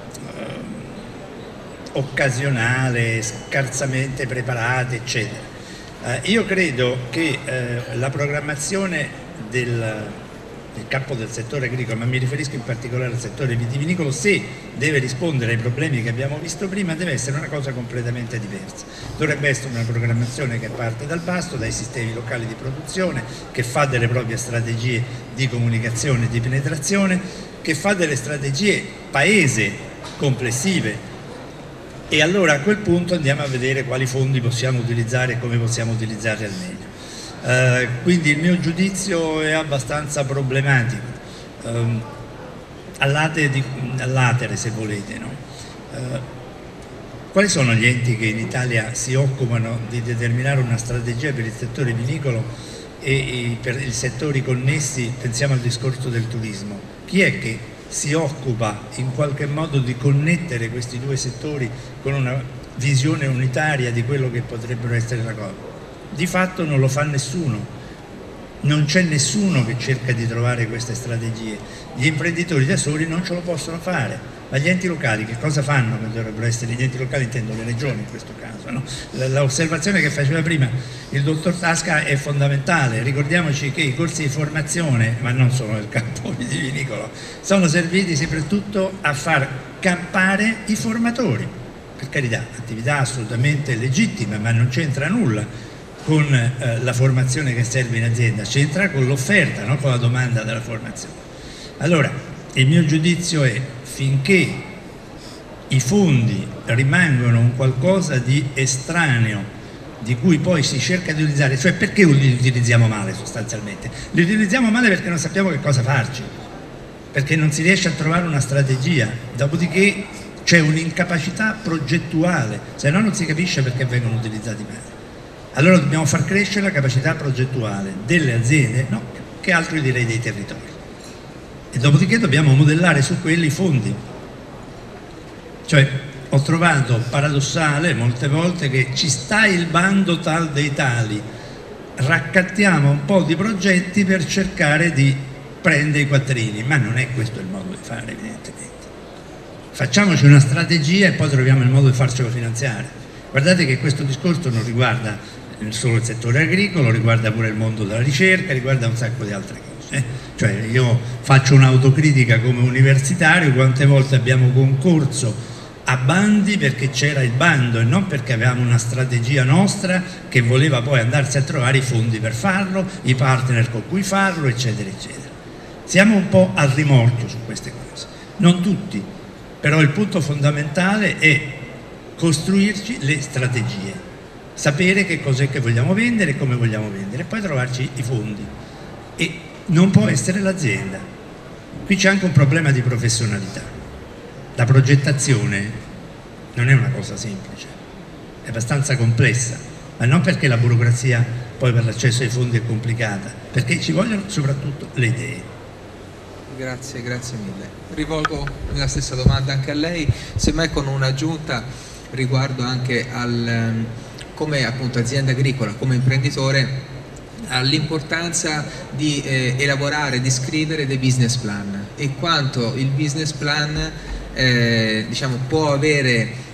occasionale, scarsamente preparata, eccetera. Io credo che la programmazione del campo del settore agricolo, ma mi riferisco in particolare al settore vitivinicolo, se deve rispondere ai problemi che abbiamo visto prima, deve essere una cosa completamente diversa. Dovrebbe essere una programmazione che parte dal basso, dai sistemi locali di produzione, che fa delle proprie strategie di comunicazione e di penetrazione, che fa delle strategie paese complessive. E allora a quel punto andiamo a vedere quali fondi possiamo utilizzare e come possiamo utilizzarli al meglio. Quindi il mio giudizio è abbastanza problematico, all'atere se volete. No? Quali sono gli enti che in Italia si occupano di determinare una strategia per il settore vinicolo e per i settori connessi? Pensiamo al discorso del turismo. Chi è che si occupa in qualche modo di connettere questi due settori con una visione unitaria di quello che potrebbero essere la cosa? Di fatto non lo fa nessuno, non c'è nessuno che cerca di trovare queste strategie, gli imprenditori da soli non ce lo possono fare, ma gli enti locali che cosa fanno? Che dovrebbero essere gli enti locali, intendo le regioni in questo caso, no? L'osservazione che faceva prima il dottor Tasca è fondamentale, ricordiamoci che i corsi di formazione, ma non solo nel campo vitivinicolo, sono serviti soprattutto a far campare i formatori, per carità, attività assolutamente legittima, ma non c'entra nulla con la formazione che serve in azienda, c'entra con l'offerta, no? Con la domanda della formazione. Allora, il mio giudizio è finché i fondi rimangono un qualcosa di estraneo di cui poi si cerca di utilizzare, cioè perché li utilizziamo male sostanzialmente? Li utilizziamo male perché non sappiamo che cosa farci, perché non si riesce a trovare una strategia, dopodiché c'è un'incapacità progettuale, se no non si capisce perché vengono utilizzati male. Allora dobbiamo far crescere la capacità progettuale delle aziende, no, che altro direi dei territori. E dopodiché dobbiamo modellare su quelli i fondi. Cioè, ho trovato paradossale molte volte che ci sta il bando tal dei tali, raccattiamo un po' di progetti per cercare di prendere i quattrini, ma non è questo il modo di fare, evidentemente. Facciamoci una strategia e poi troviamo il modo di farcelo finanziare. Guardate che questo discorso non riguarda solo il settore agricolo, riguarda pure il mondo della ricerca, riguarda un sacco di altre cose. Cioè io faccio un'autocritica come universitario, quante volte abbiamo concorso a bandi perché c'era il bando e non perché avevamo una strategia nostra che voleva poi andarsi a trovare i fondi per farlo, i partner con cui farlo, eccetera, eccetera. Siamo un po' al rimorchio su queste cose, non tutti, però il punto fondamentale è costruirci le strategie, sapere che cos'è che vogliamo vendere e come vogliamo vendere e poi trovarci i fondi. E non può essere l'azienda. Qui c'è anche un problema di professionalità. La progettazione non è una cosa semplice, è abbastanza complessa, ma non perché la burocrazia poi per l'accesso ai fondi è complicata, perché ci vogliono soprattutto le idee. Grazie mille. Rivolgo la stessa domanda anche a lei, semmai con un'aggiunta riguardo anche al come appunto azienda agricola, come imprenditore, all'importanza di elaborare, di scrivere dei business plan e quanto il business plan diciamo, può avere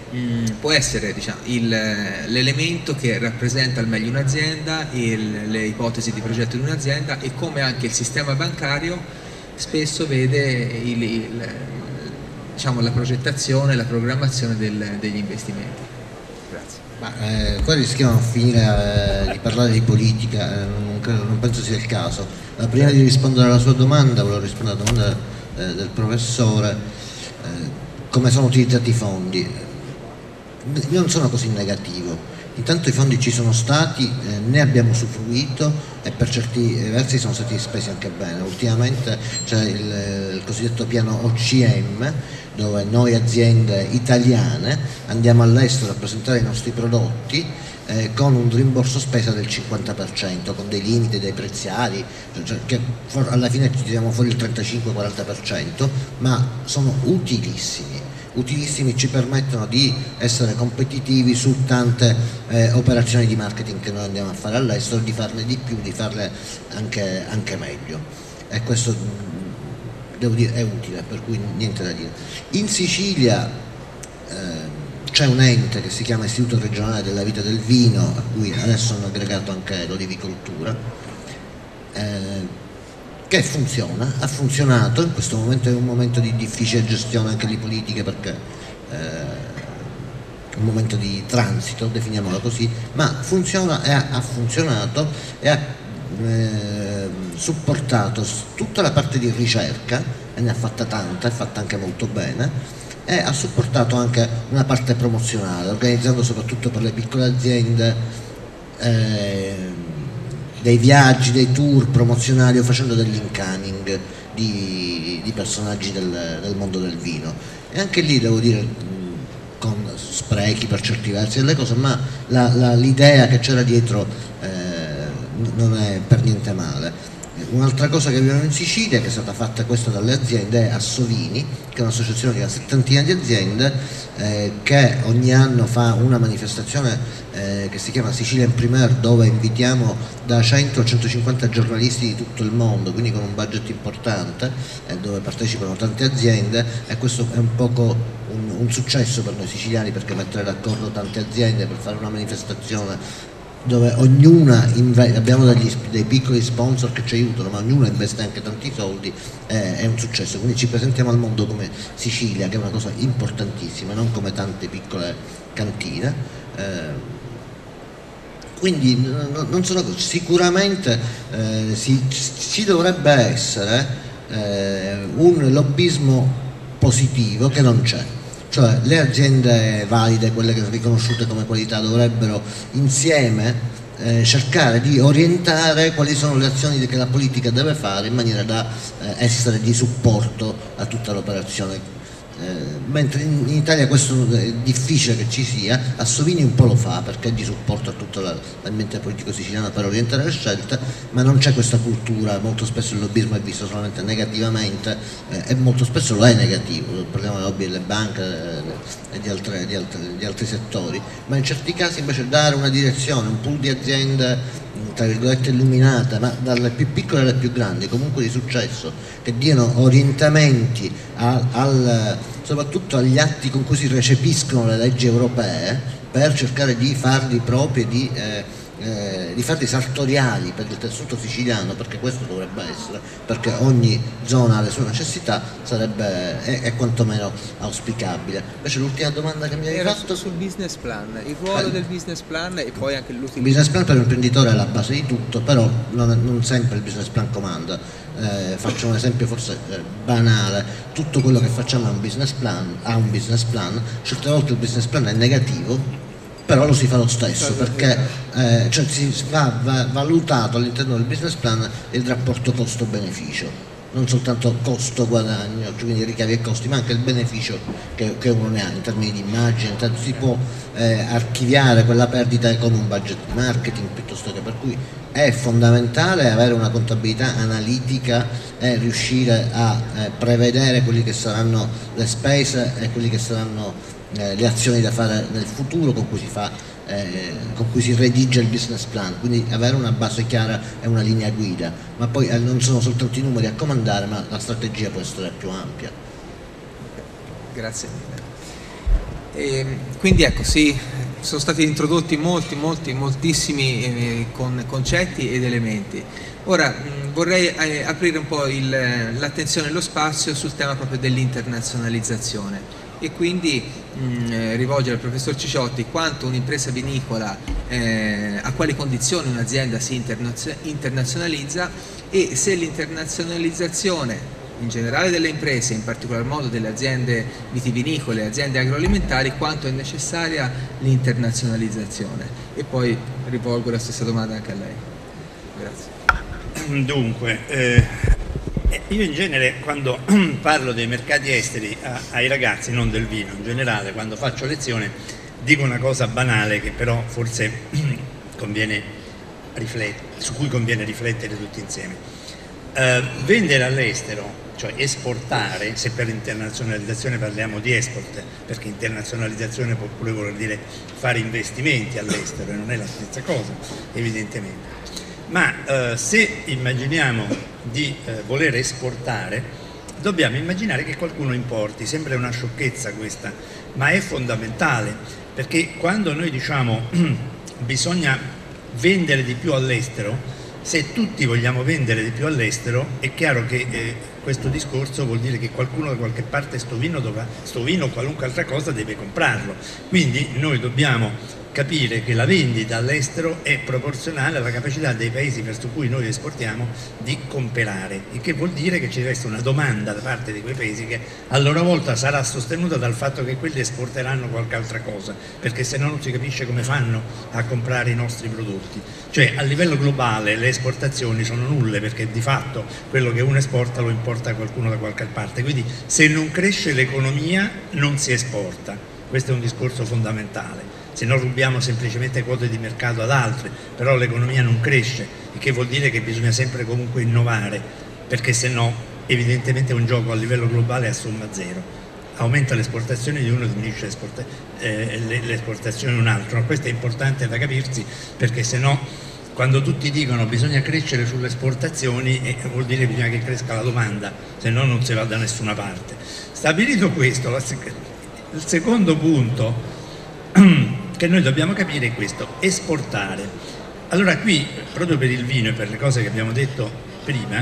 può essere, diciamo, l'elemento che rappresenta al meglio un'azienda, le ipotesi di progetto di un'azienda, e come anche il sistema bancario spesso vede diciamo, la progettazione e la programmazione degli investimenti. Grazie. Qua rischiamo di finire di parlare di politica, non penso sia il caso. Prima di rispondere alla sua domanda, volevo rispondere alla domanda del professore, come sono utilizzati i fondi. Io non sono così negativo. Intanto i fondi ci sono stati, ne abbiamo usufruito e per certi versi sono stati spesi anche bene. Ultimamente c'è il cosiddetto piano OCM, dove noi aziende italiane andiamo all'estero a presentare i nostri prodotti con un rimborso spesa del 50%, con dei limiti, dei preziari, cioè che alla fine ci tiriamo fuori il 35-40%, ma sono utilissimi, ci permettono di essere competitivi su tante operazioni di marketing che noi andiamo a fare all'estero, di farne di più, di farle anche meglio, e questo devo dire è utile, per cui niente da dire. In Sicilia c'è un ente che si chiama Istituto Regionale della Vita del Vino, a cui adesso hanno aggregato anche l'olivicoltura, che funziona, ha funzionato. In questo momento è un momento di difficile gestione anche di politiche, perché è un momento di transito, definiamolo così, ma funziona e ha funzionato e ha supportato tutta la parte di ricerca, e ne ha fatta tanta, è fatta anche molto bene, e ha supportato anche una parte promozionale, organizzando soprattutto per le piccole aziende dei viaggi, dei tour promozionali, o facendo degli incoming di personaggi del mondo del vino. E anche lì devo dire, con sprechi per certi versi delle cose, ma l'idea che c'era dietro non è per niente male. Un'altra cosa che abbiamo in Sicilia, che è stata fatta questa dalle aziende, è Assovini, che è un'associazione di una settantina di aziende che ogni anno fa una manifestazione che si chiama Sicilia in Premier, dove invitiamo da 100 a 150 giornalisti di tutto il mondo, quindi con un budget importante, dove partecipano tante aziende, e questo è un poco un successo per noi siciliani, perché mettere d'accordo tante aziende per fare una manifestazione dove ognuna abbiamo dei piccoli sponsor che ci aiutano, ma ognuno investe anche tanti soldi, è un successo. Quindi ci presentiamo al mondo come Sicilia, che è una cosa importantissima, non come tante piccole cantine. Quindi non sono così. Sicuramente ci dovrebbe essere un lobbismo positivo, che non c'è. Cioè le aziende valide, quelle che sono riconosciute come qualità, dovrebbero insieme cercare di orientare quali sono le azioni che la politica deve fare, in maniera da essere di supporto a tutta l'operazione. Mentre in Italia questo è difficile che ci sia. Assovini un po' lo fa, perché è di supporto a tutto l'ambiente politico siciliano per orientare le scelte, ma non c'è questa cultura. Molto spesso il lobbismo è visto solamente negativamente, e molto spesso lo è negativo. Parliamo del lobby delle banche e di altri settori, ma in certi casi invece dare una direzione, un pool di aziende tra virgolette illuminate, ma dalle più piccole alle più grandi, comunque di successo, che diano orientamenti soprattutto agli atti con cui si recepiscono le leggi europee, per cercare di farli propri, di farli sartoriali per il tessuto siciliano, perché questo dovrebbe essere, perché ogni zona ha le sue necessità, è quantomeno auspicabile. Invece l'ultima domanda che mi hai fatto sul business plan, il ruolo del business plan e poi anche l'utilizzo. Il business plan per l'imprenditore è la base di tutto, però non sempre il business plan comanda. Faccio un esempio forse banale: tutto quello che facciamo ha un business plan, certe volte il business plan è negativo, però lo si fa lo stesso, perché cioè si va valutato all'interno del business plan il rapporto costo-beneficio, non soltanto costo-guadagno, quindi ricavi e costi, ma anche il beneficio che uno ne ha in termini di immagine. Si può archiviare quella perdita con un budget di marketing piuttosto che, per cui è fondamentale avere una contabilità analitica e riuscire a prevedere quelli che saranno le spese e quelli che saranno le azioni da fare nel futuro, con cui si redige il business plan. Quindi avere una base chiara e una linea guida, ma poi non sono soltanto i numeri a comandare, ma la strategia può essere più ampia. Grazie mille. Quindi ecco, sì, sono stati introdotti moltissimi concetti ed elementi. Ora vorrei aprire un po' l'attenzione e lo spazio sul tema proprio dell'internazionalizzazione e quindi rivolgere al professor Ciciotti quanto un'impresa vinicola, a quali condizioni un'azienda si internazionalizza e se l'internazionalizzazione in generale delle imprese, in particolar modo delle aziende vitivinicole e aziende agroalimentari, quanto è necessaria l'internazionalizzazione. E poi rivolgo la stessa domanda anche a lei. Grazie. Dunque, io in genere quando parlo dei mercati esteri ai ragazzi, non del vino, in generale quando faccio lezione dico una cosa banale che però forse su cui conviene riflettere tutti insieme. Vendere all'estero, cioè esportare, se per internazionalizzazione parliamo di export, perché internazionalizzazione può pure voler dire fare investimenti all'estero e non è la stessa cosa, evidentemente. Ma se immaginiamo di voler esportare, dobbiamo immaginare che qualcuno importi. Sembra una sciocchezza questa, ma è fondamentale, perché quando noi diciamo bisogna vendere di più all'estero, se tutti vogliamo vendere di più all'estero, è chiaro che questo discorso vuol dire che qualcuno da qualche parte sto vino o qualunque altra cosa deve comprarlo. Quindi noi dobbiamo capire che la vendita all'estero è proporzionale alla capacità dei paesi verso cui noi esportiamo di comprare, il che vuol dire che ci deve essere una domanda da parte di quei paesi che a loro volta sarà sostenuta dal fatto che quelli esporteranno qualche altra cosa, perché se no non si capisce come fanno a comprare i nostri prodotti. Cioè a livello globale le esportazioni sono nulle, perché di fatto quello che uno esporta lo importa qualcuno da qualche parte, quindi se non cresce l'economia non si esporta. Questo è un discorso fondamentale. Se no rubiamo semplicemente quote di mercato ad altri, però l'economia non cresce, il che vuol dire che bisogna sempre comunque innovare, perché se no evidentemente un gioco a livello globale a somma zero. Aumenta l'esportazione di uno e diminuisce l'esportazione di un altro. Questo è importante da capirsi, perché se no quando tutti dicono bisogna crescere sulle esportazioni vuol dire che bisogna che cresca la domanda, se no non si va da nessuna parte. Stabilito questo, il secondo punto che noi dobbiamo capire è questo: esportare. Allora qui, proprio per il vino e per le cose che abbiamo detto prima,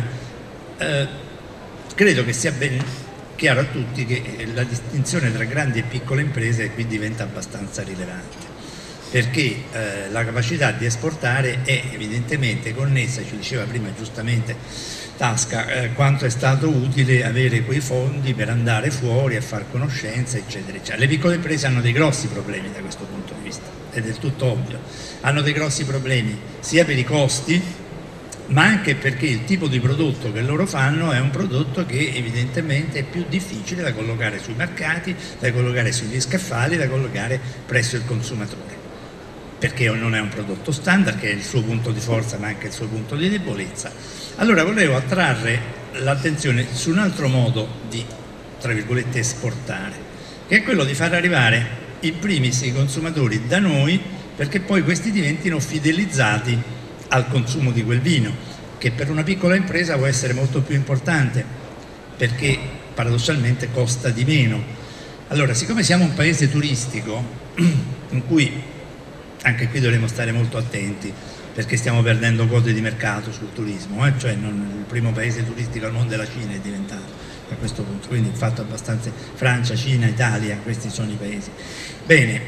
credo che sia ben chiaro a tutti che la distinzione tra grandi e piccole imprese qui diventa abbastanza rilevante, perché la capacità di esportare è evidentemente connessa, ci diceva prima giustamente Tasca, quanto è stato utile avere quei fondi per andare fuori a far conoscenza, eccetera, eccetera. Le piccole imprese hanno dei grossi problemi da questo punto di vista, è del tutto ovvio. Hanno dei grossi problemi sia per i costi, ma anche perché il tipo di prodotto che loro fanno è un prodotto che evidentemente è più difficile da collocare sui mercati, da collocare sugli scaffali, da collocare presso il consumatore, perché non è un prodotto standard, che è il suo punto di forza ma anche il suo punto di debolezza. Allora volevo attrarre l'attenzione su un altro modo di, tra virgolette, esportare, che è quello di far arrivare in primis i consumatori da noi, perché poi questi diventino fidelizzati al consumo di quel vino, che per una piccola impresa può essere molto più importante, perché paradossalmente costa di meno. Allora, siccome siamo un paese turistico, in cui anche qui dovremo stare molto attenti, perché stiamo perdendo quote di mercato sul turismo, cioè il primo paese turistico al mondo è la Cina, è diventato a questo punto, quindi il fatto abbastanza Francia, Cina, Italia, questi sono i paesi. Bene,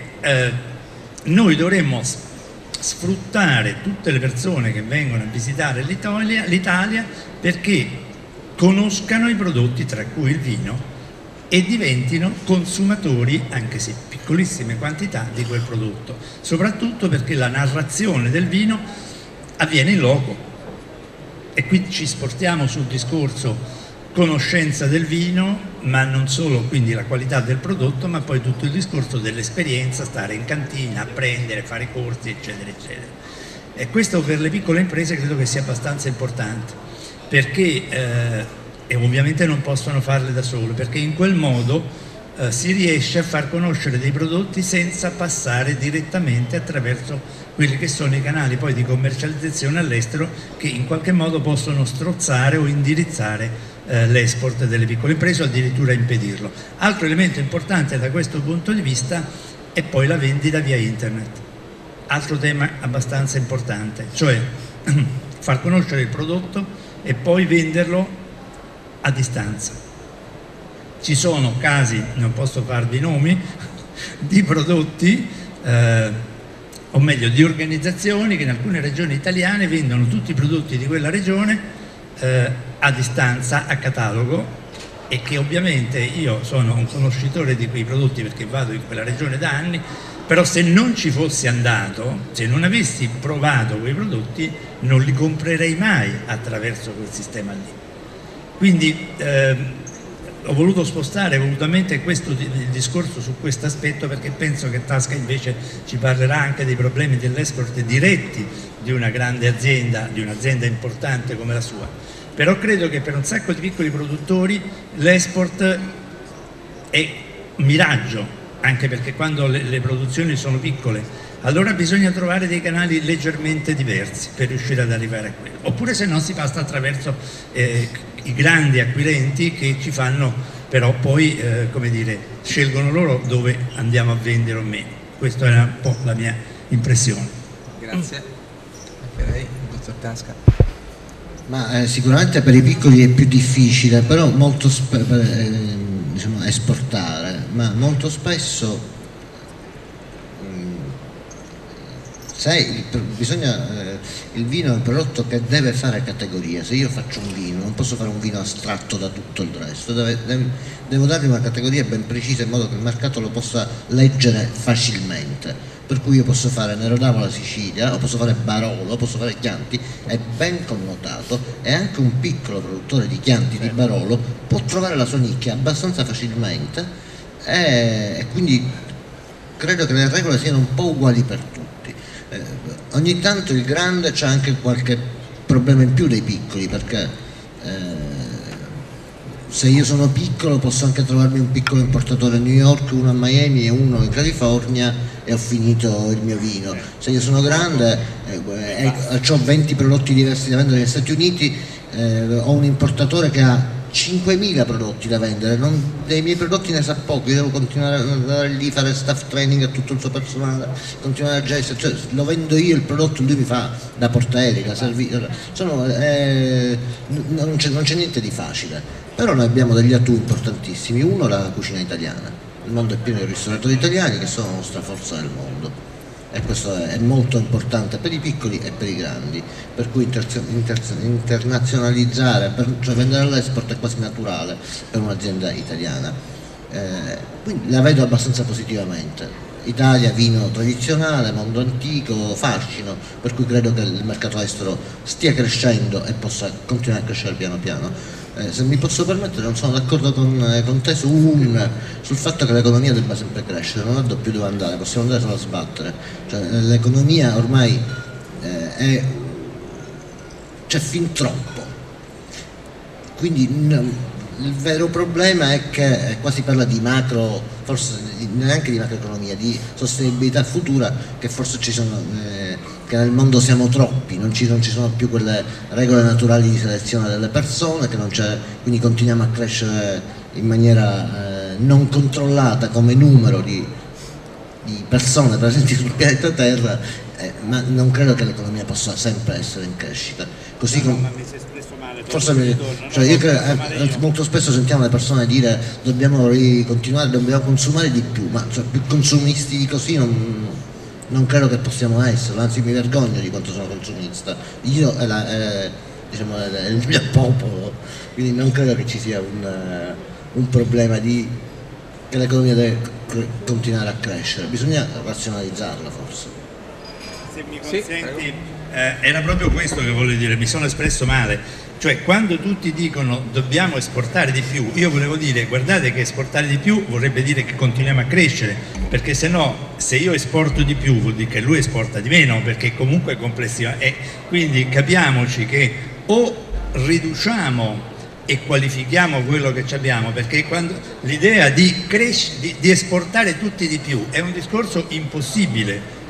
noi dovremmo sfruttare tutte le persone che vengono a visitare l'Italia perché conoscano i prodotti, tra cui il vino, e diventino consumatori, anche se piccolissime quantità, di quel prodotto, soprattutto perché la narrazione del vino avviene in loco, e qui ci spostiamo sul discorso conoscenza del vino, ma non solo, quindi la qualità del prodotto, ma poi tutto il discorso dell'esperienza, stare in cantina, apprendere, fare corsi, eccetera, eccetera. E questo per le piccole imprese credo che sia abbastanza importante, perché e ovviamente non possono farle da sole, perché in quel modo si riesce a far conoscere dei prodotti senza passare direttamente attraverso quelli che sono i canali poi di commercializzazione all'estero, che in qualche modo possono strozzare o indirizzare l'esport delle piccole imprese o addirittura impedirlo. Altro elemento importante da questo punto di vista è poi la vendita via internet, altro tema abbastanza importante, cioè far conoscere il prodotto e poi venderlo a distanza. Ci sono casi, non posso farvi nomi, di prodotti o meglio di organizzazioni che in alcune regioni italiane vendono tutti i prodotti di quella regione a distanza, a catalogo, e che ovviamente io sono un conoscitore di quei prodotti perché vado in quella regione da anni, però se non ci fossi andato, se non avessi provato quei prodotti, non li comprerei mai attraverso quel sistema lì. Quindi ho voluto spostare volutamente il discorso su questo aspetto, perché penso che Tasca invece ci parlerà anche dei problemi dell'export diretti di una grande azienda, di un'azienda importante come la sua. Però credo che per un sacco di piccoli produttori l'export è un miraggio, anche perché quando le produzioni sono piccole, allora bisogna trovare dei canali leggermente diversi per riuscire ad arrivare a quello. Oppure se no si passa attraverso i grandi acquirenti che ci fanno però poi, come dire, scelgono loro dove andiamo a vendere o meno. Questa era un po' la mia impressione. Grazie. Anche lei, dottor Tasca. Ma sicuramente per i piccoli è più difficile, però molto diciamo, esportare, ma molto spesso il vino è un prodotto che deve fare categoria. Se io faccio un vino non posso fare un vino astratto da tutto il resto, devo dargli una categoria ben precisa in modo che il mercato lo possa leggere facilmente. Per cui io posso fare Nero d'Avola Sicilia, o posso fare Barolo, o posso fare Chianti, è ben connotato, e anche un piccolo produttore di Chianti, di Barolo, può trovare la sua nicchia abbastanza facilmente, e quindi credo che le regole siano un po' uguali per tutti. Ogni tanto il grande c'ha anche qualche problema in più dei piccoli, perché se io sono piccolo posso anche trovarmi un piccolo importatore a New York, uno a Miami e uno in California, e ho finito il mio vino. Se io sono grande ho 20 prodotti diversi da vendere negli Stati Uniti, ho un importatore che ha 5.000 prodotti da vendere, dei miei prodotti ne sa poco, io devo continuare ad andare lì, fare staff training a tutto il suo personale, continuare a gestire, cioè lo vendo io il prodotto, lui mi fa da portaerica, non c'è niente di facile, però noi abbiamo degli atu importantissimi. Uno, la cucina italiana. Il mondo è pieno di ristoratori italiani che sono la nostra forza del mondo, e questo è molto importante per i piccoli e per i grandi, per cui internazionalizzare, cioè vendere all'esport è quasi naturale per un'azienda italiana, quindi la vedo abbastanza positivamente. Italia, vino tradizionale, mondo antico, fascino, per cui credo che il mercato estero stia crescendo e possa continuare a crescere piano piano. Se mi posso permettere, non sono d'accordo con te sul fatto che l'economia debba sempre crescere, non ha più dove andare, possiamo andare solo a sbattere, cioè, l'economia ormai c'è fin troppo, quindi il vero problema è che qua si parla di macro, forse neanche di macroeconomia, di sostenibilità futura, che forse ci sono, che nel mondo siamo troppi, non ci sono più quelle regole naturali di selezione delle persone, quindi continuiamo a crescere in maniera non controllata come numero di persone presenti sul pianeta Terra, ma non credo che l'economia possa sempre essere in crescita. Così molto spesso sentiamo le persone dire dobbiamo continuare, dobbiamo consumare di più, ma cioè, più consumisti di così non credo che possiamo esserlo, anzi mi vergogno di quanto sono consumista. Io è il mio popolo, quindi non credo che ci sia un problema che l'economia deve continuare a crescere, bisogna razionalizzarla forse. Se mi consenti, era proprio questo che volevo dire, mi sono espresso male. Cioè, quando tutti dicono dobbiamo esportare di più, io volevo dire, guardate che esportare di più vorrebbe dire che continuiamo a crescere, perché se no, se io esporto di più vuol dire che lui esporta di meno, perché comunque è complessiva. E quindi capiamoci che o riduciamo e qualifichiamo quello che abbiamo, perché l'idea di esportare tutti di più è un discorso impossibile,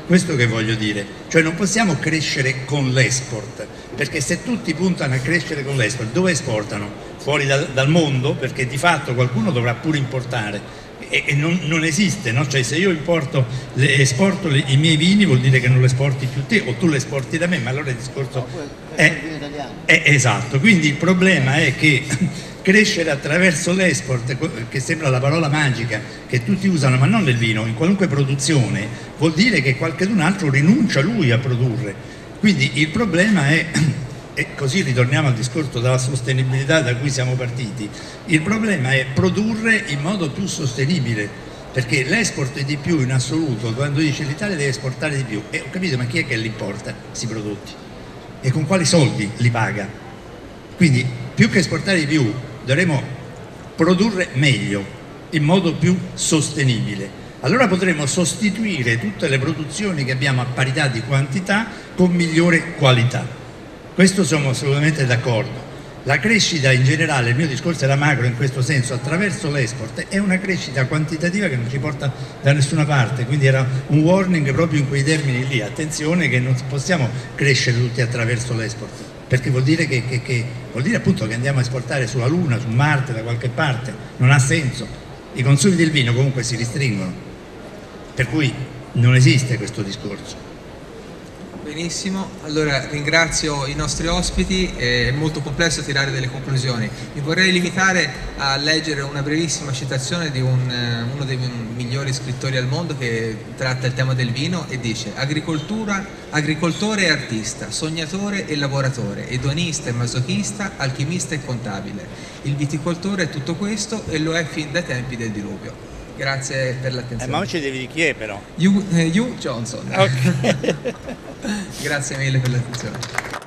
Questo che voglio dire, cioè non possiamo crescere con l'export, perché se tutti puntano a crescere con l'export, dove esportano? Fuori dal mondo, perché di fatto qualcuno dovrà pure importare e non esiste, no? Cioè se io esporto i miei vini vuol dire che non li esporti più te o tu li esporti da me, ma allora il discorso è esatto. Quindi il problema è che crescere attraverso l'export, che sembra la parola magica che tutti usano, ma non nel vino, in qualunque produzione, vuol dire che qualcun altro rinuncia lui a produrre. Quindi il problema è, e così ritorniamo al discorso della sostenibilità da cui siamo partiti, il problema è produrre in modo più sostenibile, perché l'export è di più in assoluto. Quando dice l'Italia deve esportare di più, ho capito, ma chi è che li importa questi prodotti? E con quali soldi li paga? Quindi più che esportare di più dovremo produrre meglio, in modo più sostenibile. Allora potremo sostituire tutte le produzioni che abbiamo a parità di quantità con migliore qualità. Questo siamo assolutamente d'accordo. La crescita in generale, il mio discorso era macro in questo senso, attraverso l'export è una crescita quantitativa che non ci porta da nessuna parte, quindi era un warning proprio in quei termini lì, attenzione che non possiamo crescere tutti attraverso l'export, perché vuol dire vuol dire appunto che andiamo a esportare sulla Luna, su Marte, da qualche parte, non ha senso. I consumi del vino comunque si restringono, per cui non esiste questo discorso. Benissimo, allora ringrazio i nostri ospiti, è molto complesso tirare delle conclusioni. Mi vorrei limitare a leggere una brevissima citazione di uno dei migliori scrittori al mondo che tratta il tema del vino e dice: agricoltore e artista, sognatore e lavoratore, edonista e masochista, alchimista e contabile. Il viticoltore è tutto questo e lo è fin dai tempi del diluvio. Grazie per l'attenzione. Ma non ci devi di chi è però? Hugh Johnson. Okay. Grazie mille per l'attenzione.